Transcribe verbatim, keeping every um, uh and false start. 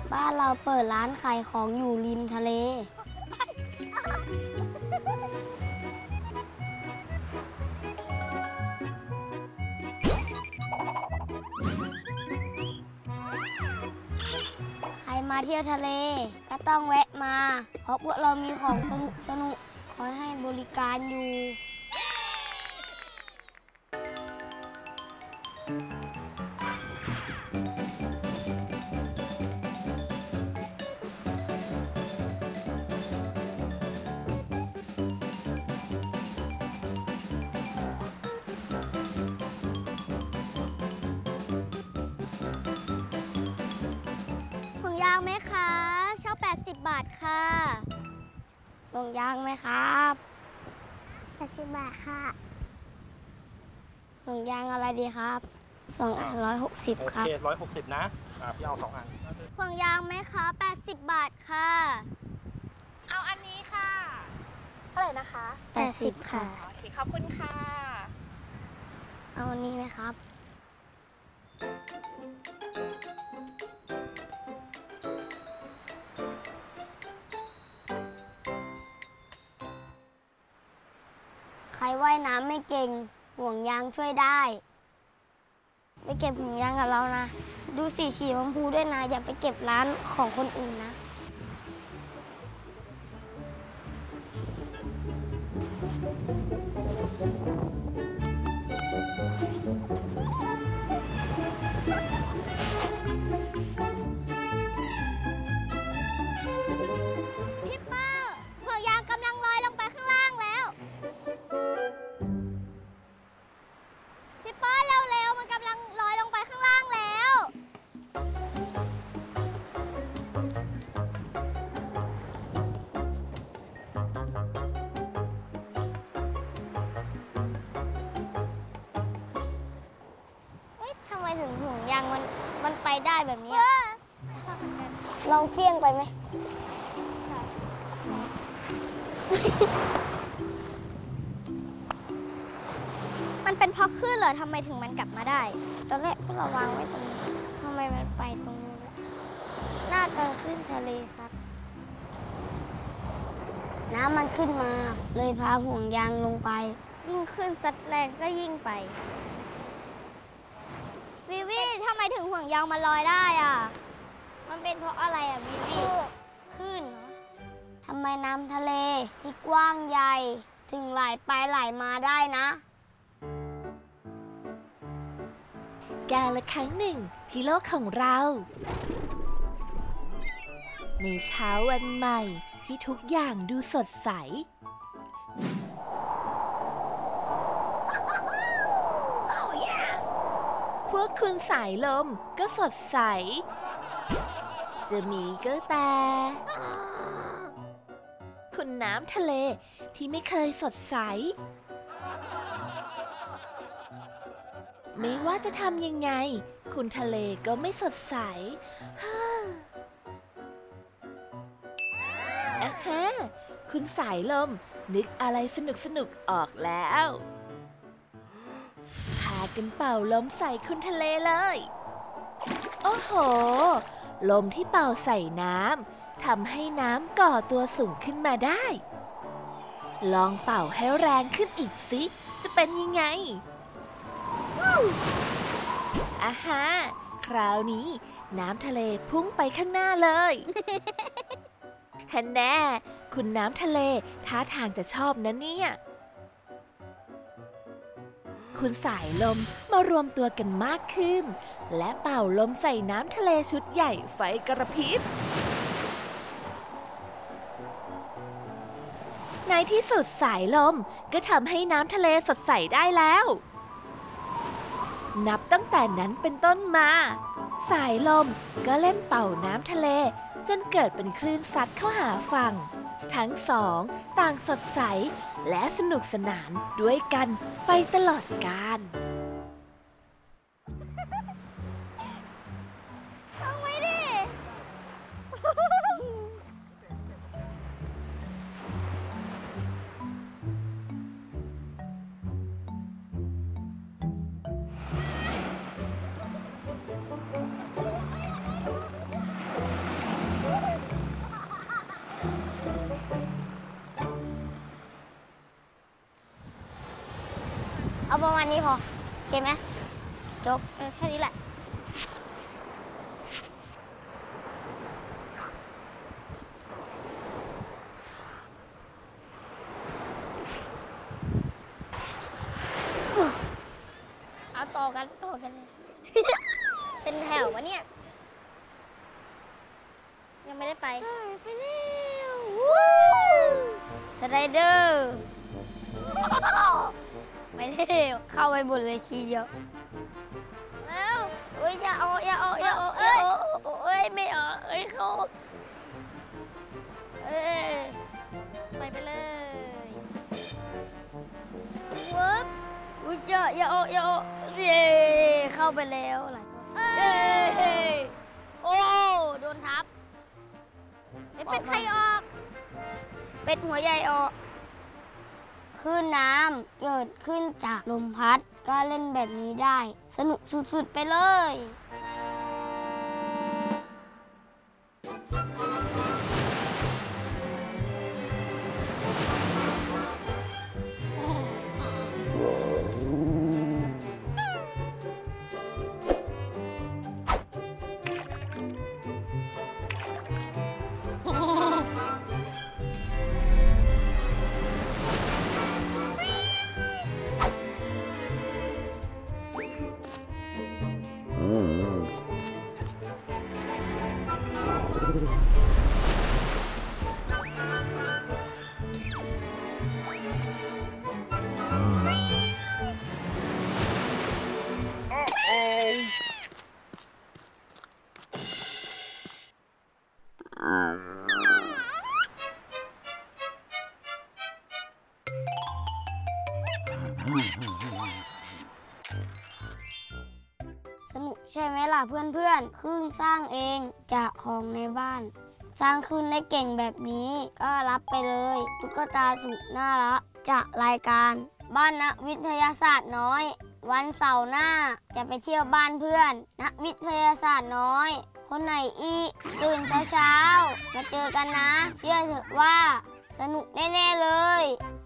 บ้านเราเปิดร้านขายของอยู่ริมทะเลใครมาเที่ยวทะเลก็ต้องแวะมาเพราะพวกเรามีของสนุกสนุกคอยให้บริการอยู่ห่วงยางไหมคะเช่าแปดสิบบาทค่ะห่วงยางไหมครับแปดสิบบาทค่ะห่วงยางอะไรดีครับสองอันร้อยหกสิบครับโอเคร้อยหกสิบนะอ่าพี่เอาสองอันห่วงยางไหมคะแปดสิบบาทค่ะเอาอันนี้ค่ะเท่าไหร่นะคะแปดสิบค่ะโอเคขอบคุณค่ะเอาอันนี้ไหมครับใครว่ายน้ำไม่เก่งห่วงยางช่วยได้ไปเก็บห่วงยางกับเรานะดูสีฉีชมพูด้วยนะอย่าไปเก็บร้านของคนอื่นนะพี่เปิ้ลห่วงยางกำลังลอยลงไปข้างล่างแล้วพี่เปิ้ลเร็วๆมันกำลังลอยลงไปข้างล่างแล้วเฮ้ยทำไมถึงห่วงยางมันมันไปได้แบบนี้ลองเฟี้ยงไปไหมมันเป็นเพราะคลื่นเหรอทำไมถึงมันกลับมาได้ตอนแรกพวกเราวางไว้ตรงนี้ทำไมมันไปตรงนู้นน่าจะขึ้นทะเลซัดน้ำมันขึ้นมาเลยพาห่วงยางลงไปยิ่งขึ้นซัดแรงก็ยิ่งไปวิวิทำไมถึงห่วงยางมันลอยได้อ่ะมันเป็นเพราะอะไรอ่ะวิวิคลื่นเหรอทำไมน้ำทะเลที่กว้างใหญ่ถึงไหลไปไหลมาได้นะกาลครั้งหนึ่งที่โลกของเราในเช้าวันใหม่ที่ทุกอย่างดูสดใสพวกคุณสายลมก็สดใสจะมีก็แต่คุณน้ำทะเลที่ไม่เคยสดใสไม่ว่าจะทำยังไงคุณทะเลก็ไม่สดใสอะฮะคุณสายลมนึกอะไรสนุกสนุกออกแล้วพากันเป่าลมใส่คุณทะเลเลยโอ้โหลมที่เป่าใส่น้ำทำให้น้ำก่อตัวสูงขึ้นมาได้ลองเป่าให้แรงขึ้นอีกสิจะเป็นยังไงอาฮะคราวนี้น้ำทะเลพุ่งไปข้างหน้าเลยฮันแน่คุณน้ำทะเลท่าทางจะชอบนะเนี่ยคุณสายลมมารวมตัวกันมากขึ้นและเป่าลมใส่น้ำทะเลชุดใหญ่ไฟกระพริบในที่สุดสายลมก็ทำให้น้ำทะเลสดใสได้แล้วนับตั้งแต่นั้นเป็นต้นมาสายลมก็เล่นเป่าน้ำทะเลจนเกิดเป็นคลื่นซัดเข้าหาฝั่งทั้งสองต่างสดใสและสนุกสนานด้วยกันไปตลอดกาลเอาไว้ดิคประมาณนี้พอโอเคไหมจบเออแค่นี้แหละเอาต่อกันต่อกันเลย เป็นแถววะเนี่ย ยังไม่ได้ไป ไปเร็วสไลเดอร์ไปเร็วเข้าไปหมดเลยทีเดียวแล้วเอ้ยอย่าออกอย่าออกอย่าออกอย่าออกเอ้ยไม่ออกเอ้ยเขาเอ้ยไปไปเลยวึบอุ้ยอย่าอย่าออกอย่าออกเย้เข้าไปแล้วหลายคนเย้โอ้โดนทับเป็ดไข่ออกเป็ดหัวใหญ่ออกคลื่นน้ำเกิดขึ้นจากลมพัดก็เล่นแบบนี้ได้ สนุกสุดๆไปเลยสนุกใช่ไหมล่ะเพื่อนๆคลื่นสร้างเองจากของในบ้าน สร้างคลื่นได้เก่งแบบนี้ก็รับไปเลยตุ๊กตาสุดน่ารักจากรายการบ้านนักวิทยาศาสตร์น้อยวันเสาร์หน้าจะไปเที่ยวบ้านเพื่อนนักวิทยาศาสตร์น้อยคนไหนอีกตื่นเช้าๆมาเจอกันนะเชื่อเถอะว่าสนุกแน่ๆเลย